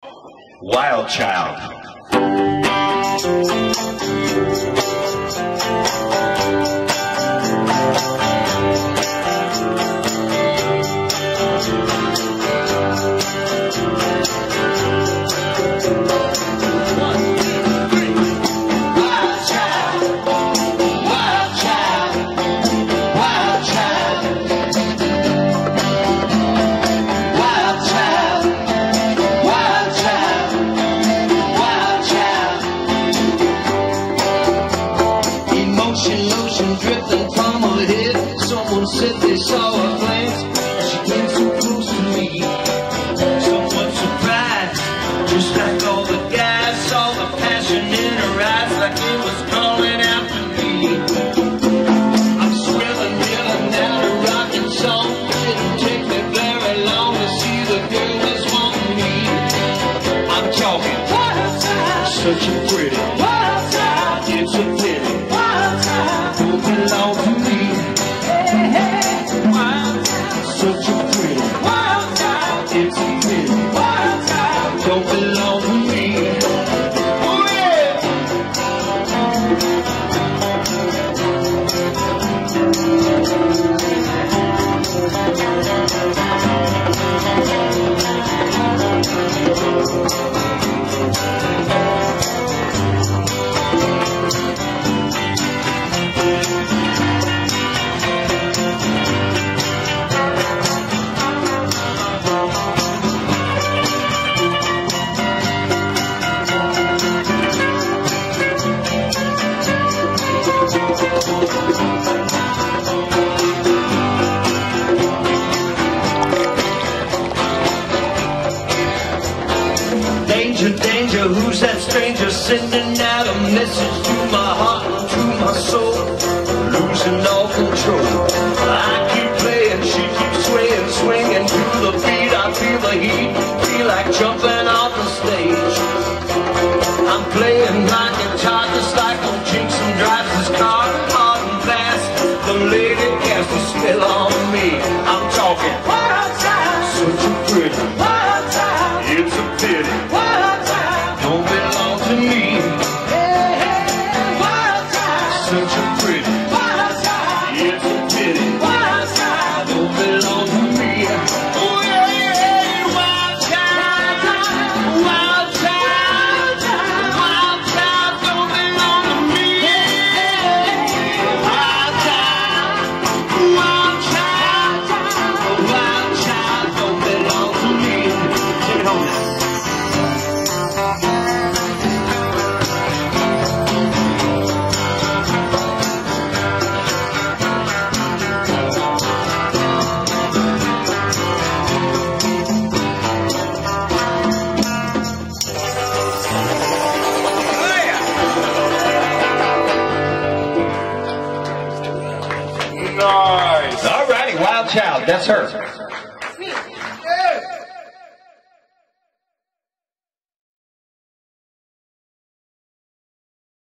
Wild Child. Lotion dripping from her head. Someone said they saw her glance. She came so close to me. Someone surprised, just like all the guys. Saw the passion in her eyes, like it was calling out to me. I'm swilling, yelling out a rocking song. Didn't take me very long to see the girl that's wanting me. I'm talking wild child, such a pretty wild child. It's a pity don't belong to me. Hey, hey, wild child, such a pretty wild child. It's a pretty wild child. Don't belong to me. Oh yeah. Danger, danger, who's that stranger sending out a message to my heart and to my soul? Losing all control. I keep playing, she keeps swaying, swinging to the beat. I feel the heat, feel like jumping off the stage. I'm playing my guitar just like old Jinxon drives his car hard and fast. The lady casts a spell on me. I'm talking wild child, such a pretty wild child. It's a pity wild child don't belong to me. Hey, hey, wild child, such a pretty wild child. It's a pity wild child don't belong to me. Oh yeah, yeah, wild child, wild child, wild child don't belong to me. Wild child, wild child, wild child don't belong to me. Take it home now. Nice. All righty, Wild Child. That's her.